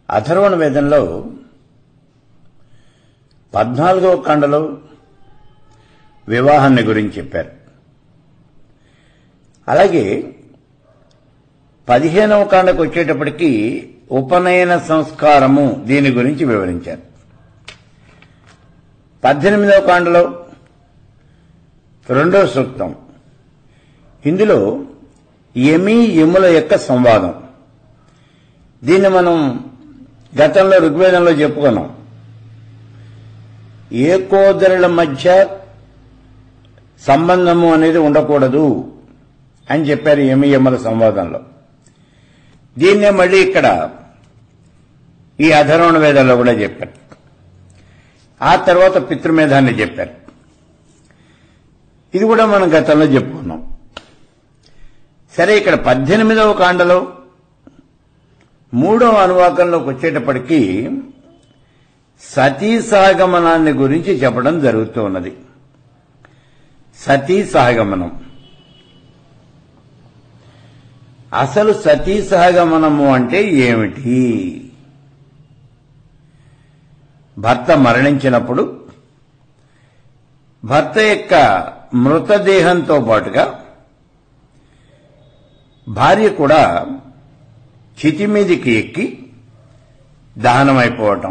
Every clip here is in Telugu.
అథర్వణ వేదంలో 14వ కాండలో వివాహాన్ని గురించి చెప్పారు. అలాగే 15వ కాండకు వచ్చేటప్పటికి ఉపనయన సంస్కారము దీని గురించి వివరించారు. 18వ కాండలో 2వ సూక్తం, ఇందులో యమి యముల యొక్క సంవాదం. దీన్ని మనం గతంలో ఋగ్వేదంలో చెప్పుకున్నాం. ఏకోదరుల మధ్య సంబంధము అనేది ఉండకూడదు అని చెప్పారు యమి యముల సంవాదంలో. దీన్నే మళ్ళీ ఇక్కడ ఈ అథర్వణ వేదంలో కూడా చెప్పారు. ఆ తర్వాత పితృమేధాన్ని చెప్పారు. ఇది కూడా మనం గతంలో చెప్పుకున్నాం. సరే, ఇక్కడ 18వ కాండలో 3వ అనువాకంలోకి వచ్చేటప్పటికీ సతీ సహగమనాన్ని గురించి చెప్పడం జరుగుతూ ఉన్నది. సతీ సహగమనం, అసలు సతీ సహగమనము అంటే ఏమిటి? భర్త మరణించినప్పుడు భర్త యొక్క మృతదేహంతో పాటుగా భార్య కూడా చితి మీదికి ఎక్కి దహనమైపోవటం,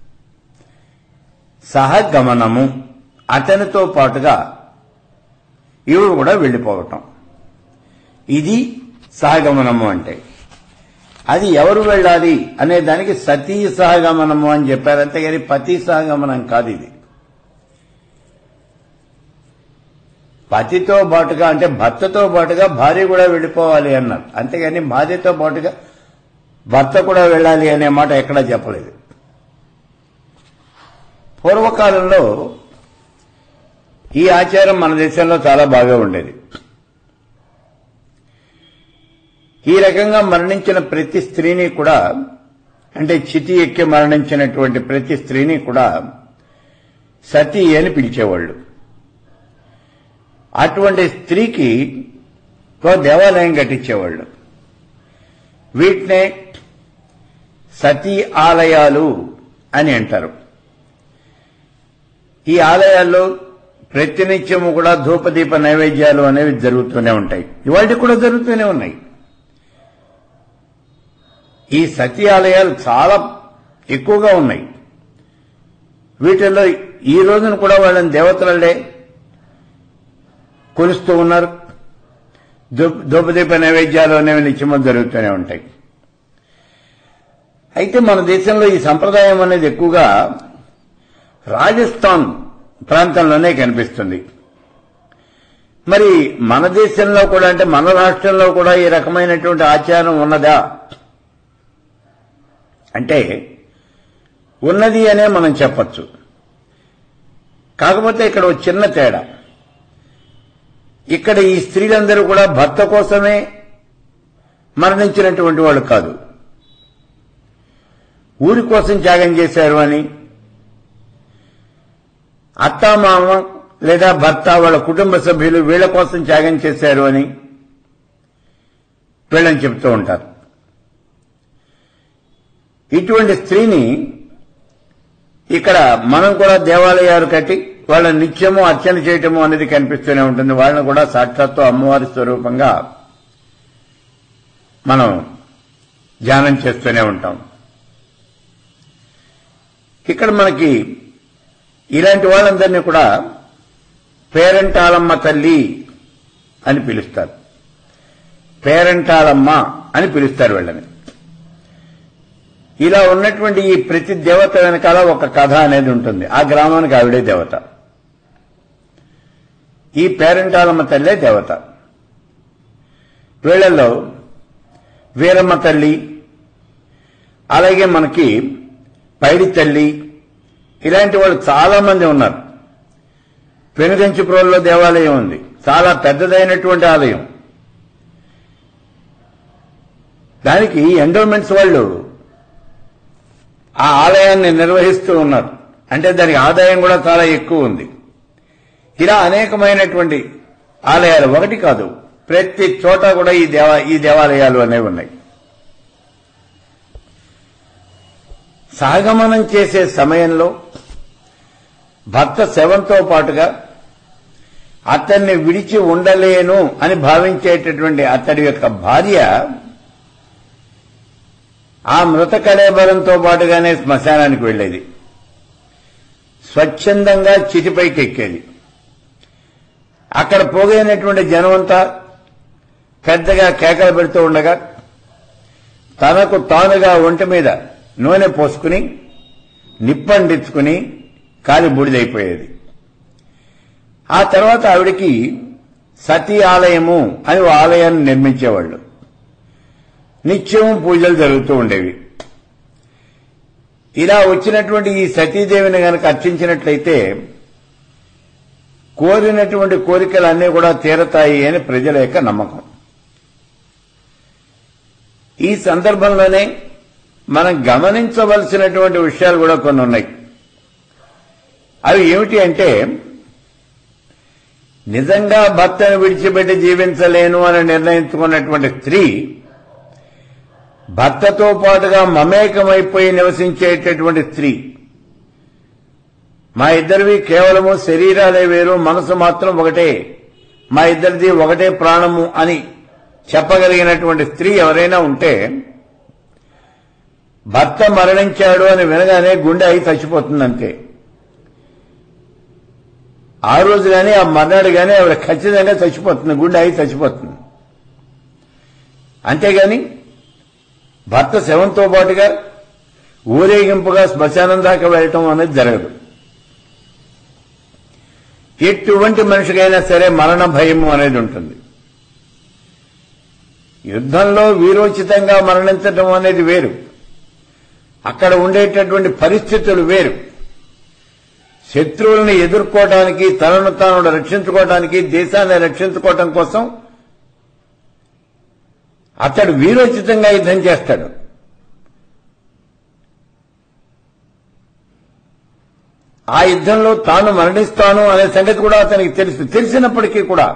సహగమనము, అతనితో పాటుగా ఈవిడ కూడా వెళ్లిపోవటం, ఇది సహగమనము అంటే. అది ఎవరు వెళ్ళాలి అనే దానికి సతీ సహగమనము అని చెప్పారు, అంతేగాని పతి సహగమనం కాదు. ఇది పతితో పాటుగా అంటే భర్తతో పాటుగా భార్య కూడా వెళ్లిపోవాలి అన్నారు, అంతేగాని భార్యతో పాటుగా భర్త కూడా వెళ్ళాలి అనే మాట ఎక్కడా చెప్పలేదు. పూర్వకాలంలో ఈ ఆచారం మన దేశంలో చాలా బాగా ఉండేది. ఈ రకంగా మరణించిన ప్రతి స్త్రీని కూడా, అంటే చితి ఎక్కి మరణించినటువంటి ప్రతి స్త్రీని కూడా సతీ అని పిలిచేవాళ్లు. అటువంటి స్త్రీకి ఒక దేవాలయం కట్టించేవాళ్లు. వీటినే సతీ ఆలయాలు అని అంటారు. ఈ ఆలయాల్లో ప్రతినిత్యము కూడా ధూపదీప నైవేద్యాలు అనేవి జరుగుతూనే ఉంటాయి. ఇవాళ కూడా జరుగుతూనే ఉన్నాయి. ఈ సతీ ఆలయాలు చాలా ఎక్కువగా ఉన్నాయి. వీటిల్లో ఈ రోజున కూడా వాళ్ళని దేవతలే కొలుస్తూ ఉన్నారు. ధూపదీప నైవేద్యాలు అనేవి నిత్యము జరుగుతూనే ఉంటాయి. అయితే మన దేశంలో ఈ సంప్రదాయం అనేది ఎక్కువగా రాజస్థాన్ ప్రాంతంలోనే కనిపిస్తుంది. మరి మన దేశంలో కూడా, అంటే మన రాష్ట్రంలో కూడా ఈ రకమైనటువంటి ఆచారం ఉన్నదా అంటే ఉన్నది అనే మనం చెప్పచ్చు. కాకపోతే ఇక్కడ ఒక చిన్న తేడా. ఇక్కడ ఈ స్త్రీలందరూ కూడా భర్త కోసమే మరణించినటువంటి వాళ్ళు కాదు, ఊరి కోసం త్యాగం చేశారు అని, అత్తామామ లేదా భర్త వాళ్ళ కుటుంబ సభ్యులు వీళ్ల కోసం త్యాగం చేశారు అని వీళ్ళని చెప్తూ ఉంటారు. ఇటువంటి స్త్రీని ఇక్కడ మనం కూడా దేవాలయాలు కట్టి వాళ్ళ నిత్యము అర్చన చేయటము అనేది కనిపిస్తూనే ఉంటుంది. వాళ్ళని కూడా సాక్షాత్తు అమ్మవారి స్వరూపంగా మనం ధ్యానం చేస్తూనే ఉంటాం. ఇక్కడ మనకి ఇలాంటి వాళ్ళందరినీ కూడా పేరంటాలమ్మ తల్లి అని పిలుస్తారు. పేరంటాలమ్మ అని పిలుస్తారు వీళ్ళని. ఇలా ఉన్నటువంటి ఈ ప్రతి దేవత వెనకాల ఒక కథ అనేది ఉంటుంది. ఆ గ్రామానికి ఆవిడే దేవత. ఈ పేరంటాలమ్మ తల్లే దేవత. వీళ్లలో వీరమ్మ తల్లి, అలాగే మనకి పైడి తల్లి, ఇలాంటి వాళ్ళు చాలా మంది ఉన్నారు. పెనుగంచిప్రోలులో దేవాలయం ఉంది, చాలా పెద్దదైనటువంటి ఆలయం. దానికి ఎండోమెంట్స్ వాళ్ళు ఆ ఆలయాన్ని నిర్వహిస్తూ ఉన్నారు. అంటే దానికి ఆదాయం కూడా చాలా ఎక్కువ ఉంది. ఇలా అనేకమైనటువంటి ఆలయాలు, ఒకటి కాదు, ప్రతి చోట కూడా ఈ దేవాలయాలు అనేవి ఉన్నాయి. సహగమనం చేసే సమయంలో భర్త శవంతో పాటుగా అతన్ని విడిచి ఉండలేను అని భావించేటటువంటి అతడి యొక్క భార్య ఆ మృత కళేబరంతో పాటుగానే శ్మశానానికి వెళ్లేది. స్వచ్ఛందంగా చితిపైకి ఎక్కేది. అక్కడ పోగైనటువంటి జనమంతా పెద్దగా కేకలు పెడుతూ ఉండగా తనకు తానుగా ఒంటి మీద నూనె పోసుకుని నిప్పండించుకుని కాలి బూడిదైపోయేది. ఆ తర్వాత ఆవిడికి సతీ ఆలయము అని ఓ ఆలయాన్ని నిర్మించేవాళ్లు. నిత్యం పూజలు జరుగుతూ ఉండేవి. ఇలా వచ్చినటువంటి ఈ సతీదేవిని గనక అర్చించినట్లయితే కోరినటువంటి కోరికలన్నీ కూడా తీరతాయి అని ప్రజల యొక్క నమ్మకం. ఈ సందర్భంలోనే మనం గమనించవలసినటువంటి విషయాలు కూడా కొన్ని ఉన్నాయి. అవి ఏమిటి అంటే, నిజంగా భర్తను విడిచిపెట్టి జీవించలేను అని నిర్ణయించుకున్నటువంటి స్త్రీ భర్తతో పాటుగా మమేకమైపోయి నివసించేటటువంటి స్త్రీ, మా ఇద్దరివి కేవలము శరీరాలే వేరు, మనసు మాత్రం ఒకటే, మా ఇద్దరిది ఒకటే ప్రాణము అని చెప్పగలిగినటువంటి స్త్రీ ఎవరైనా ఉంటే భర్త మరణించాడు అని వినగానే గుండె అయి చచ్చిపోతుందంతే. ఆ రోజు గాని ఆ మర్నాడు గాని ఆవిడ ఖచ్చితంగా చచ్చిపోతుంది, గుండె అయి చచ్చిపోతుంది. అంతేగాని భర్త శవంతో పాటుగా ఊరేగింపుగా శ్మశానం దాకా వెళ్ళటం అనేది జరగదు. ఎటువంటి మనిషికైనా సరే మరణ భయము అనేది ఉంటుంది. యుద్ధంలో వీరోచితంగా మరణించడం అనేది వేరు, అక్కడ ఉండేటటువంటి పరిస్థితులు వేరు. శత్రువుల్ని ఎదుర్కోవడానికి, తనను తాను రక్షించుకోవడానికి, దేశాన్ని రక్షించుకోవటం కోసం అతడు వీరోచితంగా యుద్ధం చేస్తాడు. ఆ యుద్ధంలో తాను మరణిస్తాను అనే సంగతి కూడా అతనికి తెలిసినప్పటికీ కూడా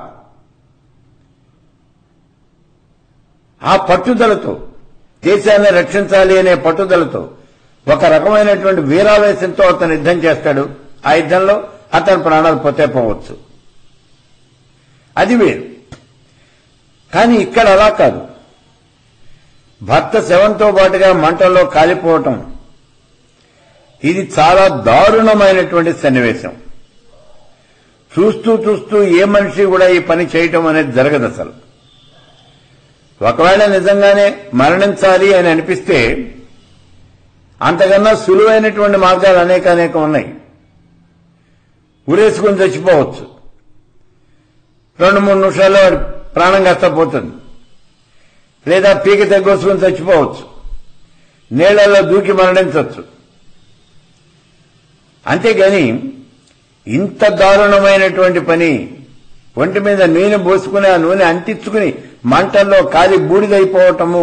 ఆ పట్టుదలతో, దేశాన్ని రక్షించాలి అనే పట్టుదలతో, ఒక రకమైనటువంటి వీరావేశంతో అతను యుద్ధం చేస్తాడు. ఆ యుద్ధంలో అతని ప్రాణాలు పోతే పోవచ్చు, అది వేరు. కానీ ఇక్కడ అలా కాదు. భర్త శవంతో పాటుగా మంటల్లో కాలిపోవటం ఇది చాలా దారుణమైనటువంటి సన్నివేశం. చూస్తూ చూస్తూ ఏ మనిషి కూడా ఈ పని చేయటం అనేది జరగదు అసలు. ఒకవేళ నిజంగానే మరణించాలి అని అనిపిస్తే అంతకన్నా సులువైనటువంటి మార్గాలు అనేకం ఉన్నాయి. ఉరేసుకుని చచ్చిపోవచ్చు, 2-3 నిమిషాల్లో ప్రాణం కాస్త పోతుంది. లేదా పీక తగ్గోసుకుని చచ్చిపోవచ్చు, నీళ్లలో దూకి మరణించవచ్చు. అంతేగాని ఇంత దారుణమైనటువంటి పని, ఒంటి మీద నూనె పోసుకుని ఆ నూనె అంటించుకుని మంటల్లో కాలి బూడిదైపోవటము,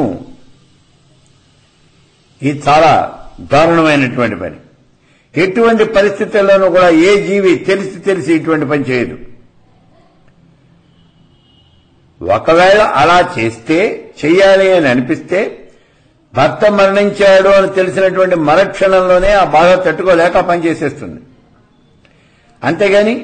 ఇది చాలా దారుణమైనటువంటి పని. ఎటువంటి పరిస్థితుల్లోనూ కూడా ఏ జీవి తెలిసి ఇటువంటి పని చేయదు. ఒకవేళ అలా చేస్తే, చెయ్యాలి అని అనిపిస్తే, భర్త మరణించాడు అని తెలిసినటువంటి మరుక్షణంలోనే ఆ బాధ తట్టుకోలేక పని చేసేస్తుంది. అంతేగాని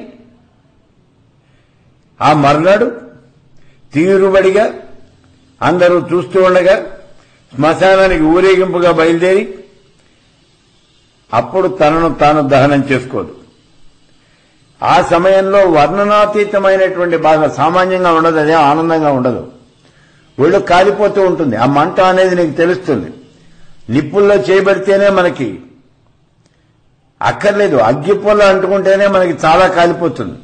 ఆ మర్నాడు తీరుబడిగా అందరూ చూస్తూ ఉండగా శ్మశానానికి ఊరేగింపుగా బయలుదేరి అప్పుడు తనను తాను దహనం చేసుకోదు. ఆ సమయంలో వర్ణనాతీతమైనటువంటి బాధ సామాన్యంగా ఉండదు, అదే ఆనందంగా ఉండదు. ఒళ్ళు కాలిపోతూ ఉంటుంది. ఆ మంట అనేది నీకు తెలుస్తుంది. నిప్పుల్లో చేయబడితేనే మనకి అక్కర్లేదు, అగ్గిపుల్ల అంటుకుంటేనే మనకి చాలా కాలిపోతుంది.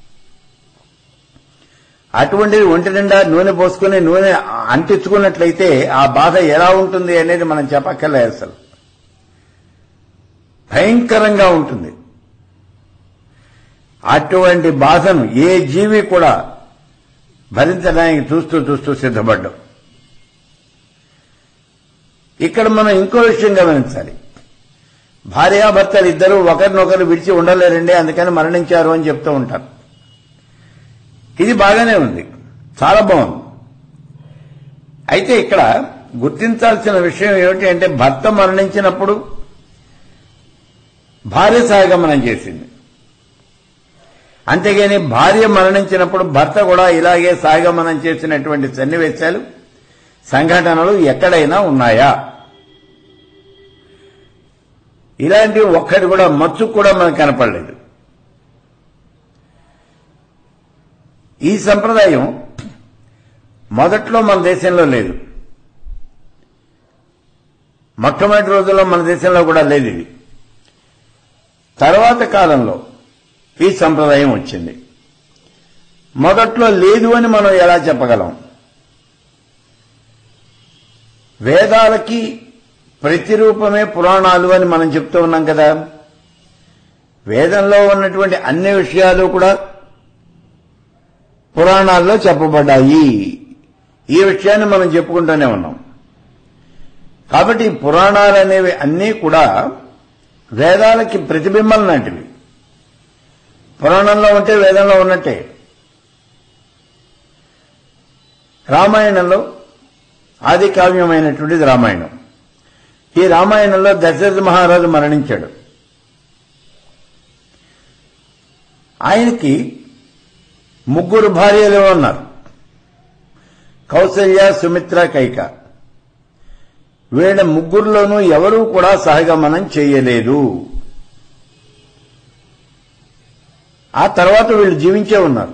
అటువంటిది ఒంటి నిండా నూనె పోసుకుని నూనె అంటించుకున్నట్లయితే ఆ బాధ ఎలా ఉంటుంది అనేది మనం చెప్పక్కర్లేదు. అసలు భయంకరంగా ఉంటుంది. అటువంటి బాధను ఏ జీవి కూడా భరించడానికి చూస్తూ సిద్ధపడ్డాం. ఇక్కడ మనం ఇంకో విషయం గమనించాలి. భార్యాభర్తలు ఇద్దరూ ఒకరినొకరు విడిచి ఉండలేరండి, అందుకని మరణించారు అని చెప్తూ ఉంటారు. ఇది బాగానే ఉంది, చాలా బాగుంది. అయితే ఇక్కడ గుర్తించాల్సిన విషయం ఏమిటి అంటే, భర్త మరణించినప్పుడు భార్య సహగమనం చేసింది. అంతేగాని భార్య మరణించినప్పుడు భర్త కూడా ఇలాగే సహగమనం చేసినటువంటి సన్నివేశాలు, సంఘటనలు ఎక్కడైనా ఉన్నాయా? ఇలాంటి ఒక్కటి కూడా మచ్చు కూడా మనకు కనపడలేదు. ఈ సంప్రదాయం మొదట్లో మన దేశంలో లేదు. మొట్టమొదటి రోజుల్లో మన దేశంలో కూడా లేదు ఇది. తర్వాత కాలంలో ఈ సంప్రదాయం వచ్చింది. మొదట్లో లేదు అని మనం ఎలా చెప్పగలం? వేదాలకి ప్రతిరూపమే పురాణాలు అని మనం చెప్తూ ఉన్నాం కదా. వేదంలో ఉన్నటువంటి అన్ని విషయాలు కూడా పురాణాల్లో చెప్పబడ్డాయి. ఈ విషయాన్ని మనం చెప్పుకుంటూనే ఉన్నాం. కాబట్టి పురాణాలు అనేవి అన్నీ కూడా వేదాలకి ప్రతిబింబం లాంటివి. పురాణంలో ఉంటే వేదంలో ఉన్నట్టే. రామాయణంలో ఆది కావ్యమైనటువంటిది రామాయణం. ఈ రామాయణంలో దశరథ మహారాజు మరణించాడు. ఆయనకి 3 భార్యలు ఉన్నారు. కౌసల్య, సుమిత్ర, కైక. వీళ్ళ 3లోనూ ఎవరూ కూడా సహగమనం చేయలేదు. ఆ తర్వాత వీళ్ళు జీవించే ఉన్నారు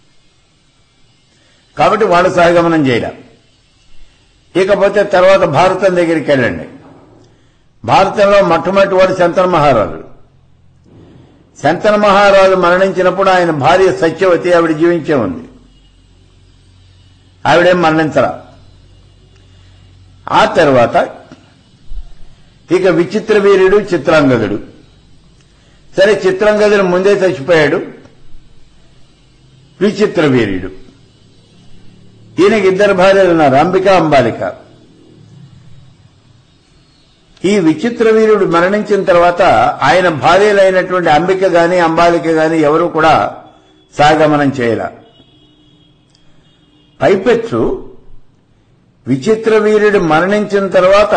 కాబట్టి వాళ్ళు సహగమనం చేయడం. ఇకపోతే తర్వాత భారతం దగ్గరికి వెళ్ళండి. భారతంలో మొట్టమొదటి వాడు శంతన మహారాజు. శంతన మహారాజు మరణించినప్పుడు ఆయన భార్య సత్యవతి ఆవిడ జీవించే ఉంది. ఆవిడేం మరణించరా. ఆ తర్వాత ఇక విచిత్ర వీరుడు, చిత్రాంగదుడు. సరే, చిత్రాంగదుడు ముందే చచ్చిపోయాడు. విచిత్ర వీరుడు, ఈయనకి 2 భార్యలు ఉన్నారు, అంబిక, అంబాలిక. ఈ విచిత్ర వీరుడు మరణించిన తర్వాత ఆయన భార్యలైనటువంటి అంబిక గాని అంబాలిక గాని ఎవరూ కూడా సహగమనం చేయల. పైపెచ్చు విచిత్ర వీరుడు మరణించిన తర్వాత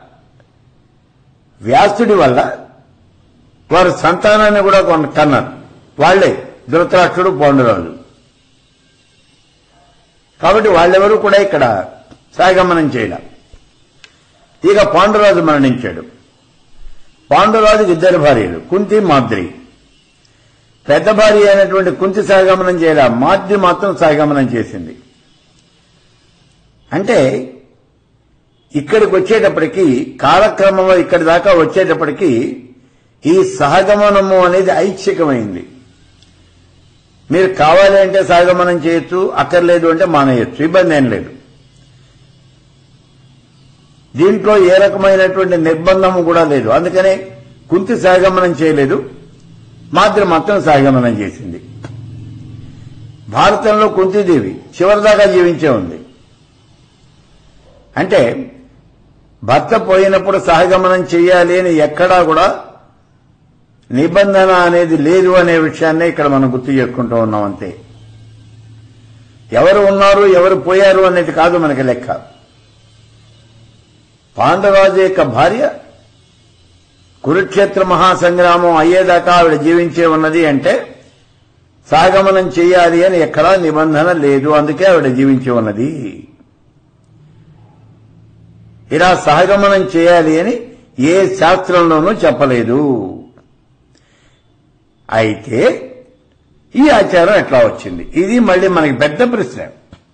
వ్యాసుడి వల్ల వారు సంతానాన్ని కూడా కన్నారు. వాళ్లే ధృతరాష్ట్రుడు, పాండురాజు. కాబట్టి వాళ్ళెవరూ కూడా ఇక్కడ సహగమనం చేయడం. ఇక పాండురాజు మరణించాడు. పాండురాజుకి 2 భార్యలు, కుంతి, మాద్రి. పెద్ద భార్య అయినటువంటి కుంతి సహగమనం చేయడం, మాద్రి మాత్రం సహగమనం చేసింది. అంటే ఇక్కడికి వచ్చేటప్పటికి, కాలక్రమంలో ఇక్కడి దాకా వచ్చేటప్పటికి ఈ సహగమనము అనేది ఐచ్ఛికమైంది. మీరు కావాలి అంటే సహగమనం చేయొచ్చు, అక్కర్లేదు అంటే మానేయచ్చు, ఇబ్బంది ఏం లేదు. దీంట్లో ఏ రకమైనటువంటి నిర్బంధము కూడా లేదు. అందుకనే కుంతి సహగమనం చేయలేదు, మాద్రి మాత్రం సహగమనం చేసింది. భారతంలో కుంతీదేవి చివరిదాకా జీవించే ఉంది. అంటే భర్త పోయినప్పుడు సహగమనం చేయాలి అని ఎక్కడా కూడా నిబంధన అనేది లేదు అనే విషయాన్నే ఇక్కడ మనం గుర్తు చేసుకుంటూ ఉన్నాం. అంతే. ఎవరు ఉన్నారు, ఎవరు పోయారు అనేది కాదు మనకి లెక్క. పాండవరాజు యొక్క భార్య కురుక్షేత్ర మహాసంగ్రామం అయ్యేదాకా ఆవిడ జీవించే ఉన్నది అంటే సహగమనం చేయాలి అని ఎక్కడా నిబంధన లేదు. అందుకే ఆవిడ జీవించి ఉన్నది. ఇలా సహగమనం చేయాలి అని ఏ శాస్త్రంలోనూ చెప్పలేదు. అయితే ఈ ఆచారం ఎట్లా వచ్చింది? ఇది మళ్ళీ మనకి పెద్ద ప్రశ్న.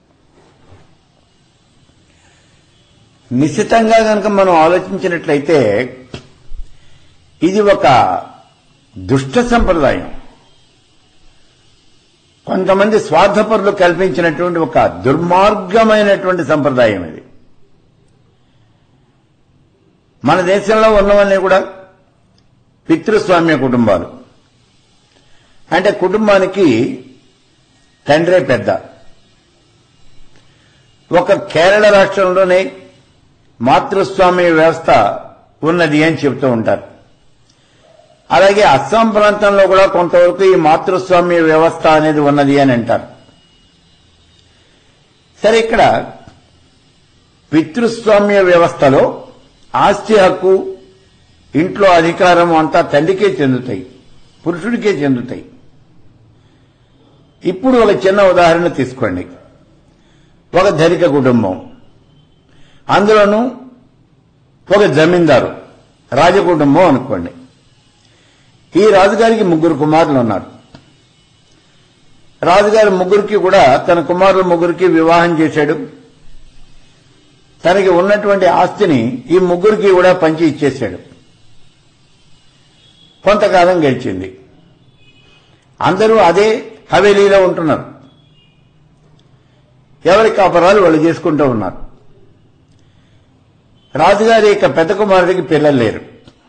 నిశ్చితంగా కనుక మనం ఆలోచించినట్లయితే ఇది ఒక దుష్ట సంప్రదాయం. కొంతమంది స్వార్థపరులు కల్పించినటువంటి ఒక దుర్మార్గమైనటువంటి సంప్రదాయం ఇది. మన దేశంలో ఉన్నవన్నీ కూడా పితృస్వామ్య కుటుంబాలు. అంటే కుటుంబానికి తండ్రే పెద్ద. ఒక కేరళ రాష్ట్రంలోనే మాతృస్వామ్య వ్యవస్థ ఉన్నది అని చెబుతూ ఉంటారు. అలాగే అస్సాం ప్రాంతంలో కూడా కొంతవరకు ఈ మాతృస్వామ్య వ్యవస్థ అనేది ఉన్నది అని అంటారు. సరే, ఇక్కడ పితృస్వామ్య వ్యవస్థలో ఆస్తి హక్కు ఇంట్లో అధికారం అంతా తండ్రికే చెందుతాయి, పురుషుడికే చెందుతాయి. ఇప్పుడు ఒక చిన్న ఉదాహరణ తీసుకోండి. ఒక ధనిక కుటుంబం, అందులోనూ ఒక జమీందారు రాజకుటుంబం అనుకోండి. ఈ రాజుగారికి 3 కుమారులు ఉన్నారు. రాజుగారి 3కి కూడా తన కుమారులు 3కి వివాహం చేశాడు. తనకి ఉన్నటువంటి ఆస్తిని ఈ 3కి కూడా పంచి ఇచ్చేశాడు. కొంతకాలం గడిచింది. అందరూ అదే హవేలీలో ఉంటున్నారు. ఎవరి కాపరాలు వాళ్ళు చేసుకుంటూ ఉన్నారు. రాజుగారి యొక్క పెద్ద కుమారుడికి పిల్లలు లేరు.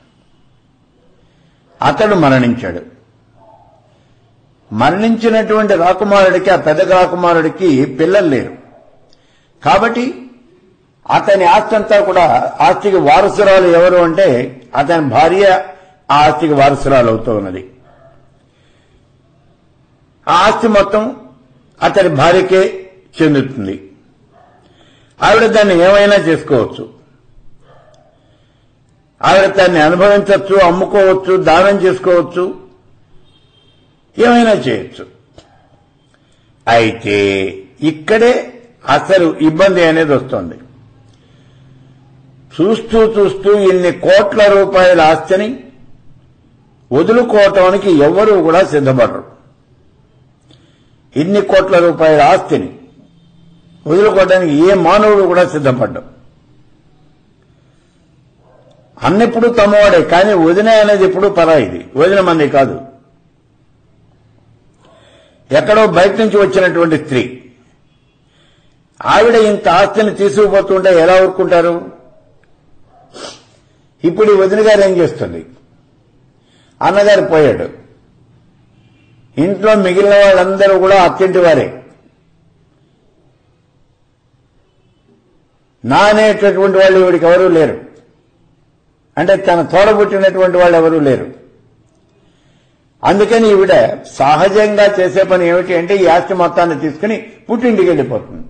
అతడు మరణించాడు. మరణించినటువంటి రాకుమారుడికి, ఆ పెద్ద రాకుమారుడికి పిల్లలు లేరు. కాబట్టి అతని ఆస్తి అంతా కూడా, ఆస్తికి వారసురాలు ఎవరు అంటే అతని భార్య ఆ ఆస్తికి వారసురాలు అవుతూ ఉన్నది. ఆ ఆస్తి మొత్తం అతని భార్యకే చెందుతుంది. ఆవిడ దాన్ని ఏమైనా చేసుకోవచ్చు. ఆవిడ దాన్ని అనుభవించవచ్చు, అమ్ముకోవచ్చు, దానం చేసుకోవచ్చు, ఏమైనా చేయొచ్చు. అయితే ఇక్కడే అసలు ఇబ్బంది అనేది వస్తుంది. చూస్తూ చూస్తూ ఇన్ని కోట్ల రూపాయల ఆస్తిని వదులుకోవటానికి ఎవ్వరూ కూడా సిద్ధపడరు. ఇన్ని కోట్ల రూపాయల ఆస్తిని వదులుకోవడానికి ఏ మానవుడు కూడా సిద్ధపడ్డం. అన్నెప్పుడు తమవాడే, కానీ వదిన అనేది ఎప్పుడు పరాయిది, వదిన మంది కాదు. ఎక్కడో బయట నుంచి వచ్చినటువంటి స్త్రీ, ఆవిడ ఇంత ఆస్తిని తీసుకుపోతుంటే ఎలా ఊరుకుంటారు? ఇప్పుడు ఈ వదిన గారు ఏం చేస్తుంది? అన్నగారు పోయాడు, ఇంట్లో మిగిలిన వాళ్ళందరూ కూడా అత్తింటి వారే. నా అనేటటువంటి వాళ్ళు వీడికి ఎవరూ లేరు, అంటే తన తోడబుట్టినటువంటి వాళ్ళు ఎవరూ లేరు. అందుకని ఈవిడ సహజంగా చేసే పని ఏమిటి అంటే ఈ ఆస్తి మొత్తాన్ని తీసుకుని పుట్టింటికి వెళ్ళిపోతుంది.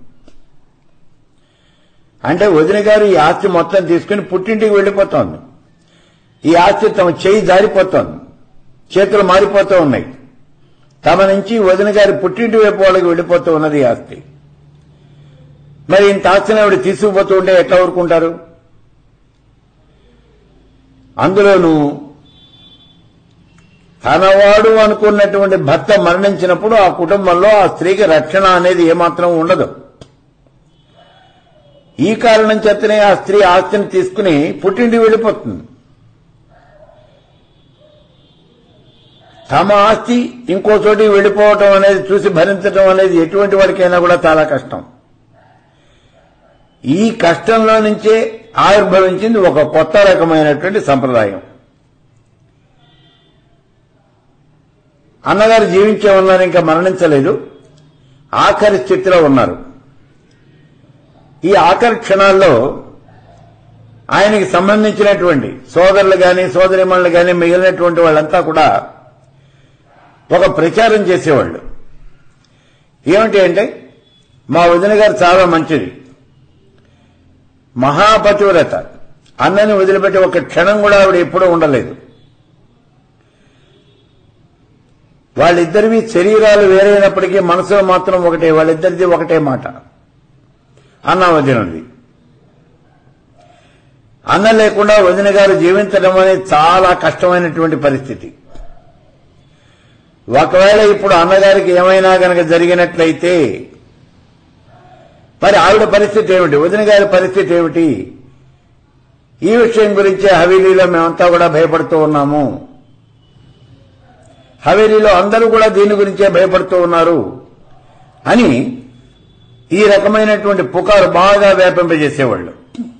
అంటే వదిన గారు ఈ ఆస్తి మొత్తం తీసుకుని పుట్టింటికి వెళ్ళిపోతోంది. ఈ ఆస్తి తమ చేయి జారిపోతోంది, చేతులు మారిపోతూ ఉన్నాయి. తమ నుంచి వదిన గారి పుట్టింటి వైపు వాళ్ళకి వెళ్ళిపోతూ ఉన్నది ఈ ఆస్తి. మరి ఇంత ఆస్తిని ఆవిడ తీసుకుపోతూ ఉంటే ఎట్లా ఊరుకుంటారు? అందులోనూ తనవాడు అనుకున్నటువంటి భర్త మరణించినప్పుడు ఆ కుటుంబంలో ఆ స్త్రీకి రక్షణ అనేది ఏమాత్రం ఉండదు. ఈ కారణం చేతనే ఆ స్త్రీ ఆస్తిని తీసుకుని పుట్టింటికి వెళ్ళిపోతుంది. తమ ఆస్తి ఇంకో చోటికి వెళ్ళిపోవటం అనేది చూసి భరించడం అనేది ఎటువంటి వాడికైనా కూడా చాలా కష్టం. ఈ కష్టంలో నుంచే ఆవిర్భవించింది ఒక కొత్త రకమైనటువంటి సంప్రదాయం. అన్నగారు జీవించే ఉన్నారు, ఇంకా మరణించలేదు, ఆఖరి స్థితిలో ఉన్నారు. ఈ ఆఖరి క్షణాల్లో ఆయనకి సంబంధించినటువంటి సోదరులు గాని సోదరిమణులు గాని మిగిలినటువంటి వాళ్ళంతా కూడా ఒక ప్రచారం చేసేవాళ్ళు. ఏమిటి అంటే, మా వదిన గారు చాలా మంచిది, మహాపతివ్రత, అన్నని వదిలిపెట్టి ఒక క్షణం కూడా ఆవిడ ఎప్పుడూ ఉండలేదు. వాళ్ళిద్దరివి శరీరాలు వేరైనప్పటికీ మనసులో మాత్రం ఒకటే, వాళ్ళిద్దరిది ఒకటే మాట, అన్న వదినది. అన్న లేకుండా వదిన గారు జీవించడం అనేది చాలా కష్టమైనటువంటి పరిస్థితి. ఒకవేళ ఇప్పుడు అన్నగారికి ఏమైనా గనక జరిగినట్లయితే మరి ఆవిడ పరిస్థితి ఏమిటి, వదిన గారి పరిస్థితి ఏమిటి? ఈ విషయం గురించే హవేలీలో మేమంతా కూడా భయపడుతూ ఉన్నాము. హవేలీలో అందరూ కూడా దీని గురించే భయపడుతూ ఉన్నారు అని ఈ రకమైనటువంటి పుకారు బాగా వ్యాపింపజేసేవాళ్ళు.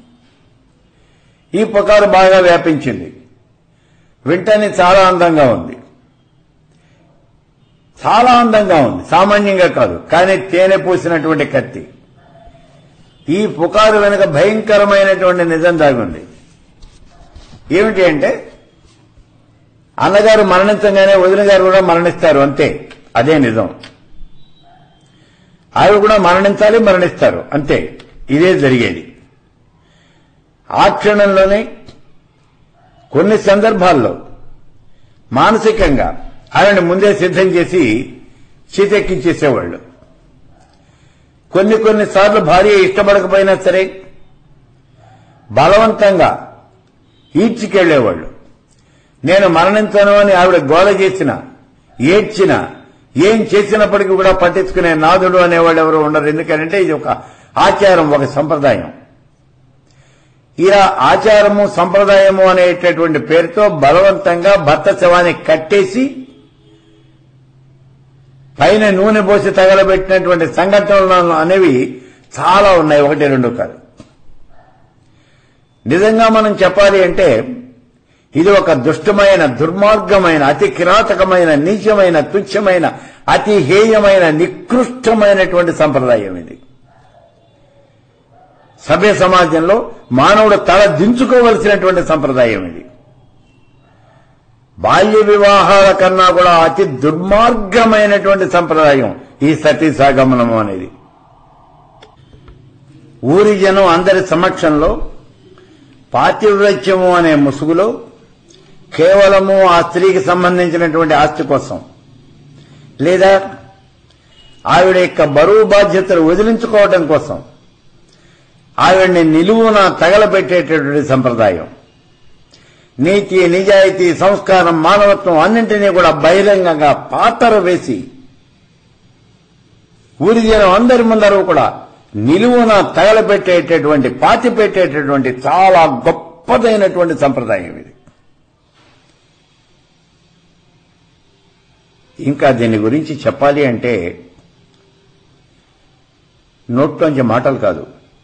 ఈ పుకారు బాగా వ్యాపించింది. వింటనే చాలా అందంగా ఉంది, చాలా అందంగా ఉంది, సామాన్యంగా కాదు, కానీ తేనె పూసినటువంటి కత్తి. ఈ పుకారు వెనుక భయంకరమైనటువంటి నిజం దాగి ఉంది. ఏమిటి అంటే, అన్నగారు మరణించగానే వదిన గారు కూడా మరణిస్తారు, అంతే, అదే నిజం. ఆవిడ కూడా మరణించాలి, మరణిస్తారు, అంతే, ఇదే జరిగేది. ఆ క్షణంలోనే కొన్ని సందర్భాల్లో మానసికంగా ఆవిడని ముందే సిద్ధం చేసి చీతెక్కించేసేవాళ్ళు. కొన్నిసార్లు భార్య ఇష్టపడకపోయినా సరే బలవంతంగా ఈడ్చికెళ్లేవాళ్ళు. నేను మరణించను అని ఆవిడ గోల చేసిన, ఏడ్చిన, ఏం చేసినప్పటికీ కూడా పట్టించుకునే నాథుడు అనేవాళ్ళు ఎవరు ఉండరు. ఎందుకంటే ఇది ఒక ఆచారం, ఒక సంప్రదాయం. ఇలా ఆచారము సంప్రదాయము అనేటటువంటి పేరుతో బలవంతంగా భర్త శవాన్ని కట్టేసి పైన నూనె పోసి తగలబెట్టినటువంటి సంఘటనలు అనేవి చాలా ఉన్నాయి, 1-2 కాదు. నిజంగా మనం చెప్పాలి అంటే ఇది ఒక దుష్టమైన, దుర్మార్గమైన, అతి కిరాతకమైన, నీచమైన, తుచ్చమైన, అతి హేయమైన, నికృష్టమైనటువంటి సంప్రదాయం ఇది. సభ్య సమాజంలో మానవుడు తల దించుకోవలసినటువంటి సంప్రదాయం ఇది. బాల్య వివాహాల కన్నా కూడా అతి దుర్మార్గమైనటువంటి సంప్రదాయం ఈ సతీ సహగమనము అనేది. ఊరి జనం అందరి సమక్షంలో పాతివ్రత్యము అనే ముసుగులో కేవలము ఆ స్త్రీకి సంబంధించినటువంటి ఆస్తి కోసం లేదా ఆవిడ యొక్క బరువు బాధ్యతలు వదిలించుకోవడం కోసం ఆవిడ్ని నిలువున తగలబెట్టేటటువంటి సంప్రదాయం. నీతి, నిజాయితీ, సంస్కారం, మానవత్వం అన్నింటినీ కూడా బహిరంగంగా పాతర వేసి ఊరి జనం అందరి ముందరూ కూడా నిలువున తగలబెట్టేటటువంటి, పాతిపెట్టేటటువంటి చాలా గొప్పదైనటువంటి సంప్రదాయం ఇది. ఇంకా దీని గురించి చెప్పాలి అంటే నోట్లోంచి మాటలు కాదు,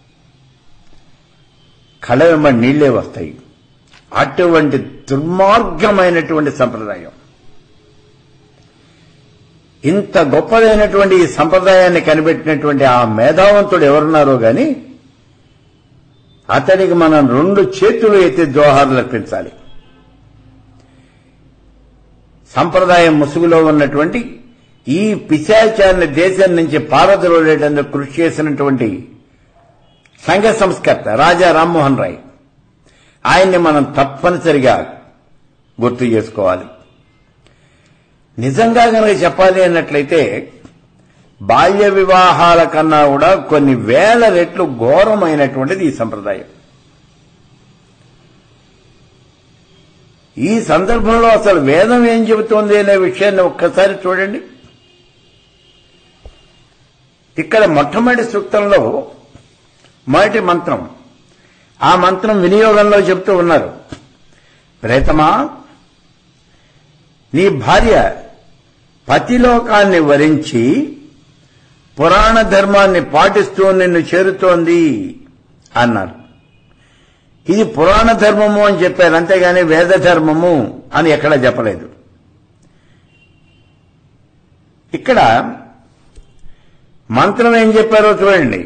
కళ్ళ వెంబడి నీళ్లే వస్తాయి. అటువంటి దుర్మార్గమైనటువంటి సంప్రదాయం. ఇంత గొప్పదైనటువంటి ఈ సంప్రదాయాన్ని కనిపెట్టినటువంటి ఆ మేధావంతుడు ఎవరున్నారో గాని అతనికి మనం 2 చేతులు ఎత్తి జోహార్లు అర్పించాలి. సంప్రదాయం ముసుగులో ఉన్నటువంటి ఈ పిశాచాన్ని దేశం నుంచి పారద్రోలేటందుకు కృషి చేసినటువంటి సంఘ సంస్కర్త రాజా రామ్మోహన్ రాయ్, ఆయన్ని మనం తప్పనిసరిగా గుర్తు చేసుకోవాలి. నిజంగా కనుక చెప్పాలి అన్నట్లయితే బాల్య వివాహాల కన్నా కూడా కొన్ని వేల రెట్లు ఘోరమైనటువంటిది ఈ సంప్రదాయం. ఈ సందర్భంలో అసలు వేదం ఏం చెబుతోంది అనే విషయాన్ని ఒక్కసారి చూడండి. ఇక్కడ మొట్టమొదటి సూక్తంలో మొదటి మంత్రం, ఆ మంత్రం వినియోగంలో చెప్తూ ఉన్నారు, ప్రేతమా నీ భార్య పతిలోకాన్ని వరించి పురాణ ధర్మాన్ని పాటిస్తూ నిన్ను చేరుతోంది అన్నారు. ఇది పురాణ ధర్మము అని చెప్పారు, అంతేగాని వేద ధర్మము అని ఎక్కడా చెప్పలేదు. ఇక్కడ మంత్రం ఏం చెప్పారో చూడండి.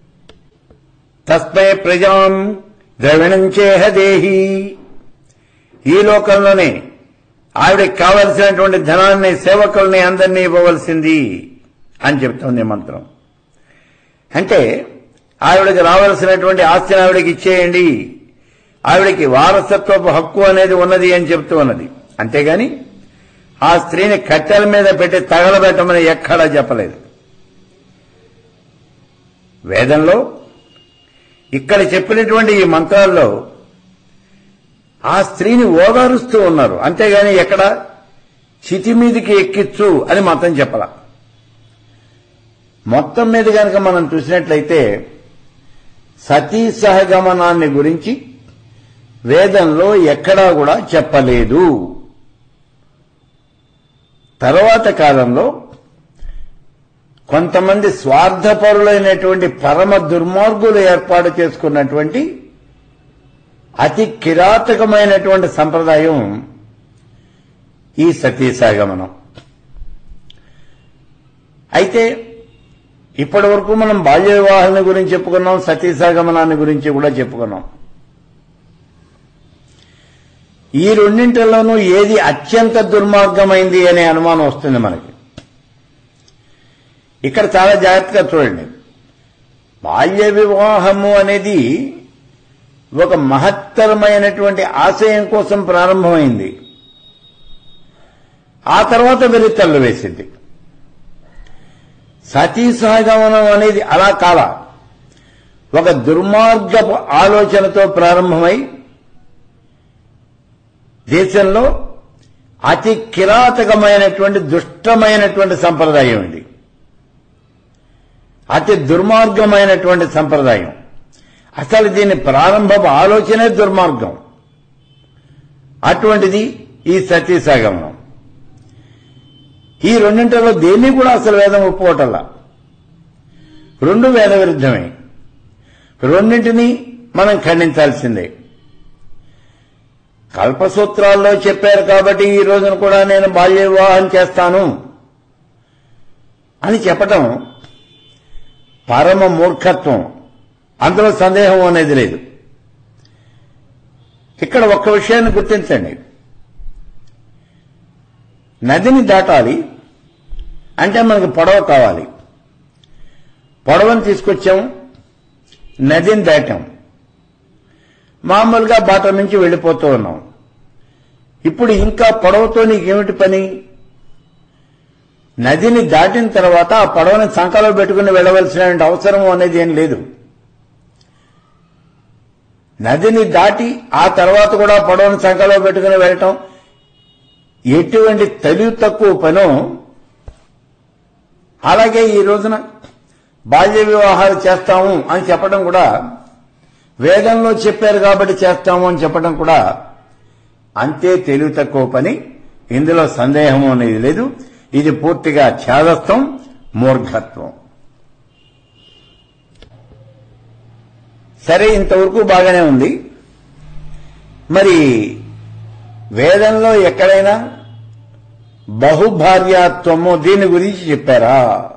తస్మై ప్రజాం ద్రవిణం చేహ దేహి, ఈ లోకంలోనే ఆవిడకి కావలసినటువంటి ధనాన్ని, సేవకుల్ని అందరినీ ఇవ్వవలసింది అని చెప్తుంది మంత్రం. అంటే ఆవిడకి రావాల్సినటువంటి ఆస్తిని ఆవిడకి ఇచ్చేయండి, ఆవిడకి వారసత్వపు హక్కు అనేది ఉన్నది అని చెప్తూ ఉన్నది. అంతేగాని ఆ స్త్రీని కట్టెల మీద పెట్టి తగలబెట్టమని ఎక్కడా చెప్పలేదు. వేదంలో ఇక్కడ చెప్పినటువంటి ఈ మంత్రాల్లో ఆ స్త్రీని ఓదారుస్తూ ఉన్నారు, అంతేగాని ఎక్కడ చితి మీదికి ఎక్కిచ్చు అని మాత్రం చెప్పాల. మొత్తం మీద కనుక మనం చూసినట్లయితే సతీ సహగమనాన్ని గురించి వేదంలో ఎక్కడా కూడా చెప్పలేదు. తర్వాత కాలంలో కొంతమంది స్వార్థపరులైనటువంటి పరమ దుర్మార్గులు ఏర్పాటు చేసుకున్నటువంటి అతి కిరాతకమైనటువంటి సంప్రదాయం ఈ సతీ సహగమనం. అయితే ఇప్పటి వరకు మనం బాల్య వివాహాన్ని గురించి చెప్పుకున్నాం, సతీ సహగమనాన్ని గురించి కూడా చెప్పుకున్నాం. ఈ రెండింటిలోనూ ఏది అత్యంత దుర్మార్గమైంది అనే అనుమానం వస్తుంది మనకి. ఇక్కడ చాలా జాగ్రత్తగా చూడండి. బాల్య వివాహము అనేది ఒక మహత్తరమైనటువంటి ఆశయం కోసం ప్రారంభమైంది. ఆ తర్వాత వెలితల్లు వేసింది. సతీ సహగమనం అనేది అలా కాల ఒక దుర్మార్గపు ఆలోచనతో ప్రారంభమై దేశంలో అతి కిరాతకమైనటువంటి దుష్టమైనటువంటి సంప్రదాయం ఇది. అతి దుర్మార్గమైనటువంటి సంప్రదాయం. అసలు దీని ప్రారంభపు ఆలోచనే దుర్మార్గం. అటువంటిది ఈ సతీ సహగమనం. ఈ రెండింటిలో దేన్ని కూడా అసలు వేదం ఒప్పుకోవటల్లా. రెండు వేద విరుద్ధమే. రెండింటినీ మనం ఖండించాల్సిందే. కల్పసూత్రాల్లో చెప్పారు కాబట్టి ఈ రోజున కూడా నేను బాల్య వివాహం చేస్తాను అని చెప్పటం పరమ మూర్ఖత్వం. అందులో సందేహం అనేది లేదు. ఇక్కడ ఒక్క విషయాన్ని గుర్తించండి. నదిని దాటాలి అంటే మనకు పడవ కావాలి. పడవను తీసుకొచ్చాం, నదిని దాటాం, మామూలుగా బాట నుంచి వెళ్ళిపోతూ ఉన్నాం. ఇప్పుడు ఇంకా పడవతో నీకేమిటి పని? నదిని దాటిన తర్వాత ఆ పడవని సంకలో పెట్టుకుని వెళ్ళవలసిన అవసరం అనేది ఏం లేదు. నదిని దాటి ఆ తర్వాత కూడా పడవని సంకలో పెట్టుకుని వెళ్ళటం ఎటువంటి తెలివి తక్కువ పనో. అలాగే ఈ రోజున బాల్య వివాహాలు చేస్తాము అని చెప్పడం కూడా, వేదంలో చెప్పారు కాబట్టి చేస్తాము అని చెప్పడం కూడా అంతే తెలివి తక్కువ పని. ఇందులో సందేహం అనేది లేదు. ఇది పూర్తిగా ఛాదస్థం, మూర్ఖత్వం. సరే, ఇంతవరకు బాగానే ఉంది. మరి వేదంలో ఎక్కడైనా బహుభార్యాత్వము దీని గురించి చెప్పారా?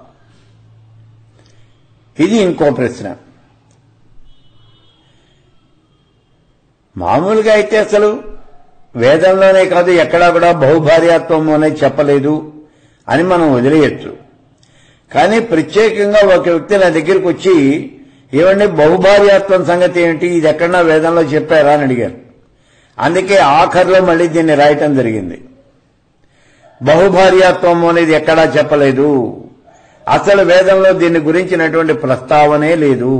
ఇది ఇంకో ప్రశ్న. మామూలుగా అయితే అసలు వేదంలోనే కాదు ఎక్కడా కూడా బహుభార్యాత్వము అనేది చెప్పలేదు అని మనం వదిలేయచ్చు. కానీ ప్రత్యేకంగా ఒక వ్యక్తి నా దగ్గరికి వచ్చి, ఏమండి బహుభార్యాత్వం సంగతి ఏంటి, ఇది ఎక్కడన్నా వేదంలో చెప్పారా అని అడిగారు. అందుకే ఆఖరిలో మళ్ళీ దీన్ని రాయటం జరిగింది. బహుభార్యాత్వం అనేది ఎక్కడా చెప్పలేదు. అసలు వేదంలో దీని గురించినటువంటి ప్రస్తావనే లేదు.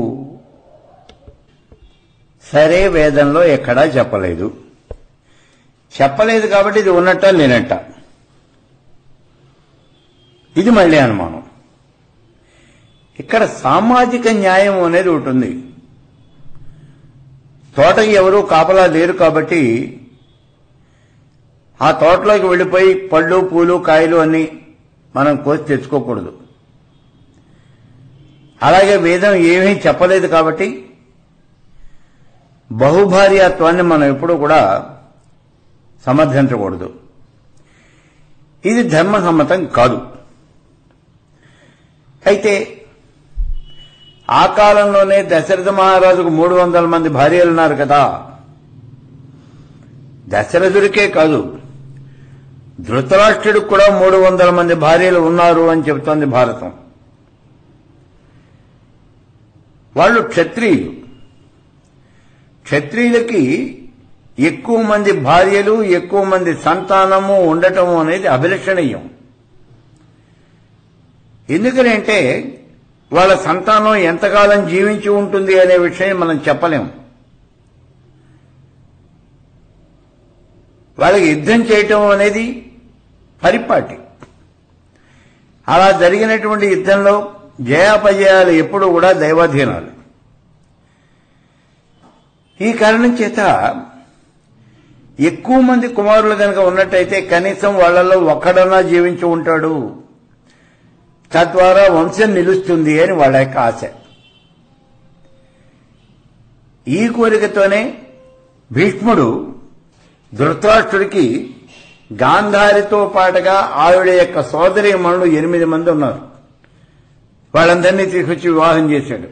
సరే, వేదంలో ఎక్కడా చెప్పలేదు. చెప్పలేదు కాబట్టి ఇది ఉన్నట్ట లేనట్ట, ఇది మళ్ళీ అనుమానం. ఇక్కడ సామాజిక న్యాయం అనేది ఒకటి ఉంది. తోటకి ఎవరూ కాపలా లేరు కాబట్టి ఆ తోటలోకి వెళ్లిపోయి పళ్ళు, పూలు, కాయలు అన్ని మనం కోసి తెచ్చుకోకూడదు. అలాగే వేదం ఏమీ చెప్పలేదు కాబట్టి బహుభార్యాత్వాన్ని మనం ఎప్పుడూ కూడా సమర్థించకూడదు. ఇది ధర్మసమ్మతం కాదు. అయితే ఆ కాలంలోనే దశరథ మహారాజుకు 300 మంది భార్యలున్నారు కదా. దశరథుడికే కాదు, ధృతరాష్ట్రుడికి కూడా 300 మంది భార్యలు ఉన్నారు అని చెబుతోంది భారతం. వాళ్ళు క్షత్రియులు. క్షత్రియులకి ఎక్కువ మంది భార్యలు, ఎక్కువ మంది సంతానము ఉండటం అనేది అభిలషణీయం. ఎందుకంటే వాళ్ళ సంతానం ఎంతకాలం జీవించి ఉంటుంది అనే విషయం మనం చెప్పలేం. వాళ్ళకి యుద్ధం చేయటం అనేది పరిపాటి. అలా జరిగినటువంటి యుద్ధంలో జయాపజయాలు ఎప్పుడూ కూడా దైవాధీనాలు. ఈ కారణం చేత ఎక్కువ మంది కుమారులు కనుక ఉన్నట్టయితే కనీసం వాళ్లలో ఒక్కడన్నా జీవించి ఉంటాడు, తద్వారా వంశం నిలుస్తుంది అని వాళ్ళ యొక్క ఆశ. ఈ కోరికతోనే భీష్ముడు ధృతరాష్ట్రుడికి గాంధారితో పాటుగా ఆవిడ యొక్క సోదరీమణులు 8 మంది ఉన్నారు. వాళ్ళందరినీ తీసుకొచ్చి వివాహం చేశాడు.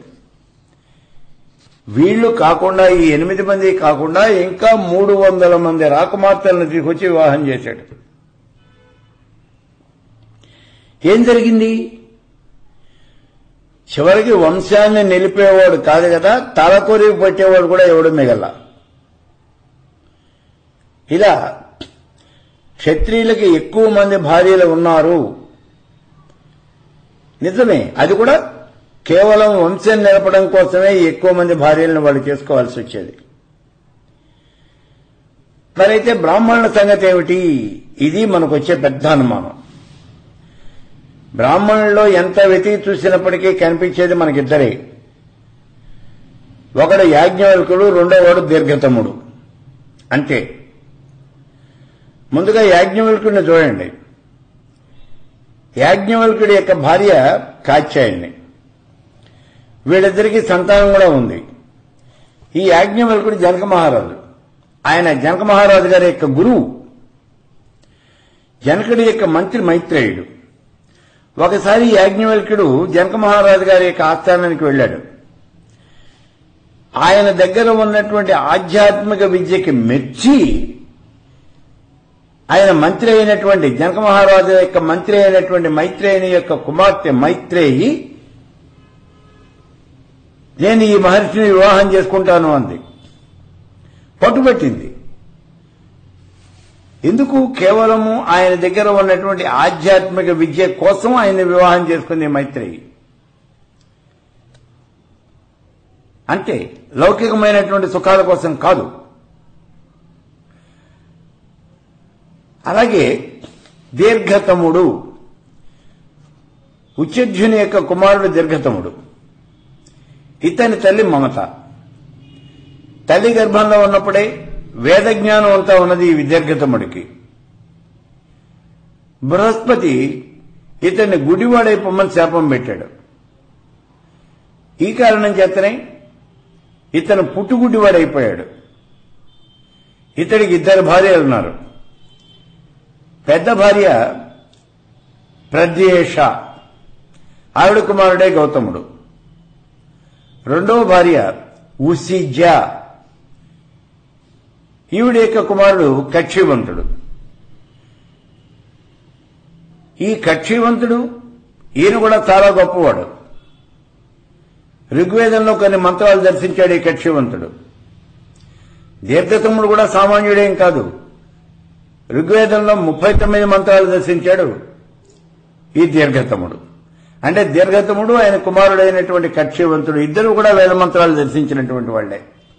వీళ్లు కాకుండా, ఈ 8 మంది కాకుండా ఇంకా 300 మంది రాకుమార్తెలను తీసుకొచ్చి వివాహం చేశాడు. ఏం జరిగింది? చివరికి వంశాన్ని నిలిపేవాడు కాదు కదా, తలకొరికి పట్టేవాడు కూడా ఎవడు మిగల. ఇలా క్షత్రియులకి ఎక్కువ మంది భార్యలు ఉన్నారు. నిజమే, అది కూడా కేవలం వంశం నిలపడం కోసమే ఎక్కువ మంది భార్యలను వాళ్ళు చేసుకోవాల్సి వచ్చేది. మరైతే బ్రాహ్మణుల సంగతి ఏమిటి? ఇది మనకొచ్చే పెద్ద అనుమానం. బ్రాహ్మణుల్లో ఎంత వెతికి చూసినప్పటికీ కనిపించేది మనకిద్దరే. ఒకడు యాజ్ఞవల్కుడు, రెండోవాడు దీర్ఘతముడు. అంతే. ముందుగా యాజ్ఞవల్కుడిని చూడండి. యాజ్ఞవల్కుడి యొక్క భార్య కాత్యాయని. వీళ్ళిద్దరికీ సంతానం కూడా ఉంది. ఈ యాజ్ఞవల్కుడు జనక మహారాజు. ఆయన జనక మహారాజు గారి యొక్క గురువు. జనకుడి యొక్క మంత్రి మైత్రేయుడు. ఒకసారి యాజ్ఞవల్కుడు జనక మహారాజు గారి యొక్క ఆస్థానానికి వెళ్ళాడు. ఆయన దగ్గర ఉన్నటువంటి ఆధ్యాత్మిక విద్యకి మెచ్చి ఆయన మంత్రి అయినటువంటి జనక మహారాజు యొక్క మంత్రి అయినటువంటి మైత్రేయుని యొక్క కుమార్తె మైత్రేయి, నేను ఈ మహర్షిని వివాహం చేసుకుంటాను అంది. పట్టుబట్టింది. ఎందుకు? కేవలము ఆయన దగ్గర ఉన్నటువంటి ఆధ్యాత్మిక విద్య కోసం ఆయన వివాహం చేసుకుంది మైత్రేయి. అంటే లౌకికమైనటువంటి సుఖాల కోసం కాదు. అలాగే దీర్ఘతముడు, ఉచధ్యుని యొక్క కుమారుడు దీర్ఘతముడు. ఇతని తల్లి మమత. తల్లి గర్భంలో ఉన్నప్పుడే వేదజ్ఞానం అంతా ఉన్నది ఈ దీర్ఘతముడికి. బృహస్పతి ఇతన్ని గుడివాడైపోమని శాపం పెట్టాడు. ఈ కారణం చేతనే ఇతను పుట్టుగుడ్డివాడైపోయాడు. ఇతడికి 2 భార్యలు ఉన్నారు. పెద్ద భార్య ప్రద్యేష, ఆవిడ కుమారుడే గౌతముడు. రెండవ భార్య ఉసిజ, ఈవిడ యొక్క కుమారుడు కక్షివంతుడు. ఈ కక్షివంతుడు ఈయన కూడా చాలా గొప్పవాడు. ఋగ్వేదంలో కొన్ని మంత్రాలు దర్శించాడు ఈ కక్షివంతుడు. దీర్ఘతముడు కూడా సామాన్యుడేం కాదు. ఋగ్వేదంలో 39 మంత్రాలు దర్శించాడు ఈ దీర్ఘతముడు. అంటే దీర్ఘతముడు ఆయన కుమారుడైనటువంటి కక్షివంతుడు ఇద్దరు కూడా వేద మంత్రాలు దర్శించినటువంటి వాళ్లే.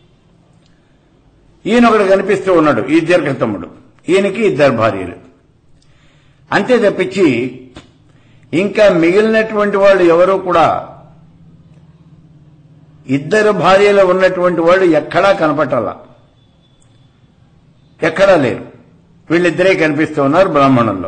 ఈయన ఒకడు కనిపిస్తూ ఉన్నాడు, ఈ దీర్ఘతముడు. ఈయనకి 2 భార్యలు. అంతే తప్పించి ఇంకా మిగిలినటువంటి వాళ్ళు ఎవరూ కూడా 2 భార్యలు ఉన్నటువంటి వాళ్ళు ఎక్కడా కనపట్టాల, ఎక్కడా లేరు. వీళ్ళిద్దరే కనిపిస్తూ ఉన్నారు బ్రాహ్మణుల్లో.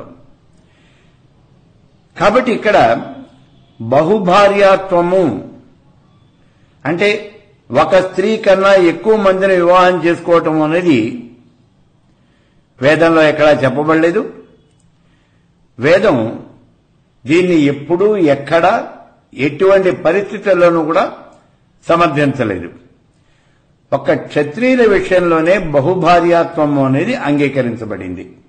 కాబట్టి ఇక్కడ బహుభార్యాత్వము అంటే ఒక స్త్రీ కన్నా ఎక్కువ మందిని వివాహం చేసుకోవటం అనేది వేదంలో ఎక్కడా చెప్పబడలేదు. వేదం దీన్ని ఎప్పుడూ ఎక్కడా ఎటువంటి పరిస్థితుల్లోనూ కూడా సమర్థించలేదు. ఒక క్షత్రియుల విషయంలోనే బహుభార్యాత్వము అనేది అంగీకరించబడింది.